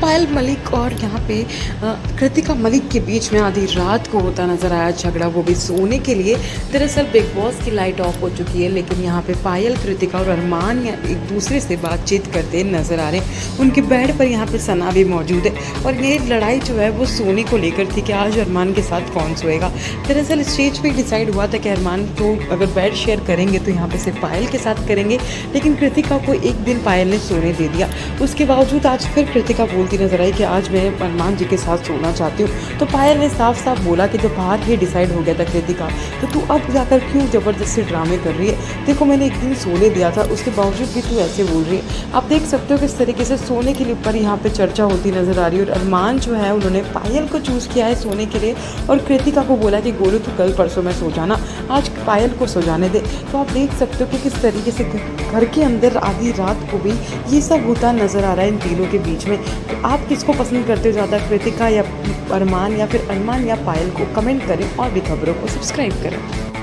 पायल मलिक और यहाँ पे कृतिका मलिक के बीच में आधी रात को होता नजर आया झगड़ा, वो भी सोने के लिए। दरअसल बिग बॉस की लाइट ऑफ हो चुकी है, लेकिन यहाँ पे पायल, कृतिका और अरमान एक दूसरे से बातचीत करते नजर आ रहे हैं। उनके बेड पर यहाँ पे सना भी मौजूद है और ये लड़ाई जो है वो सोने को लेकर थी कि आज अरमान के साथ कौन सोएगा। दरअसल स्टेज पे डिसाइड हुआ था कि अरमान तो अगर बेड शेयर करेंगे तो यहाँ पे सिर्फ पायल के साथ करेंगे, लेकिन कृतिका को एक दिन पायल ने सोने दे दिया। उसके बावजूद आज फिर कृतिका बोलती नजर आई कि आज मैं अरमान जी के साथ सोना चाहती हूँ। तो पायल ने साफ साफ बोला कि जब बाहर ये डिसाइड हो गया था कृतिका, तो तू अब जाकर क्यों ज़बरदस्ती ड्रामे कर रही है। देखो मैंने एक दिन सोने दिया था, उसके बावजूद भी तू ऐसे बोल रही है। आप देख सकते हो किस तरीके से सोने के ऊपर यहाँ पे चर्चा होती नजर आ रही है। और अरमान जो है उन्होंने पायल को चूज़ किया है सोने के लिए और कृतिका को बोला कि गोलू तू कल परसों में सो जाना, आज पायल को सो जाने दे। तो आप देख सकते हो कि किस तरीके से घर के अंदर आधी रात को भी ये सब होता नजर आ रहा है इन तीनों के बीच में। तो आप किसको पसंद करते हो ज़्यादा, कृतिका या अरमान या फिर अरमान या पायल को? कमेंट करें और भी खबरों को सब्सक्राइब करें।